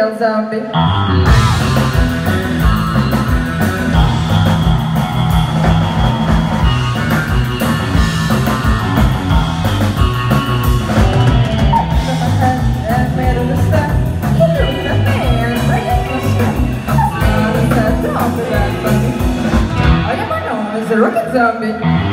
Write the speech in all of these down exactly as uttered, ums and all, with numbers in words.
real zombie. The Rockin zombie.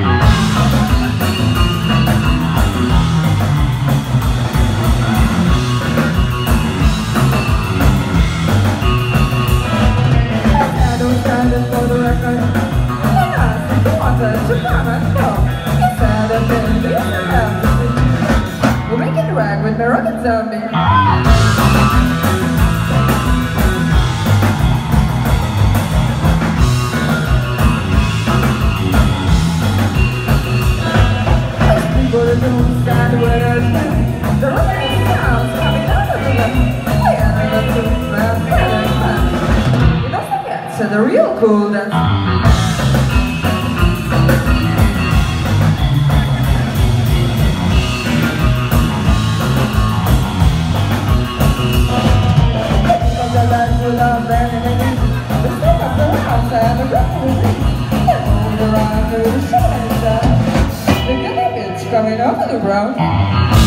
I don't stand it for the record. I'm not if you want to come and go. It's sad and then you have to see. We'll make it rag with the Rockin zombie. Stand where there's no the rocking sounds coming out of the left. I am a little man, man. You don't forget, so the real cool dance. From the land full of vanity, the stick of the house and the rock music. They moved around to the show inside. The gilly bitch coming over the ground.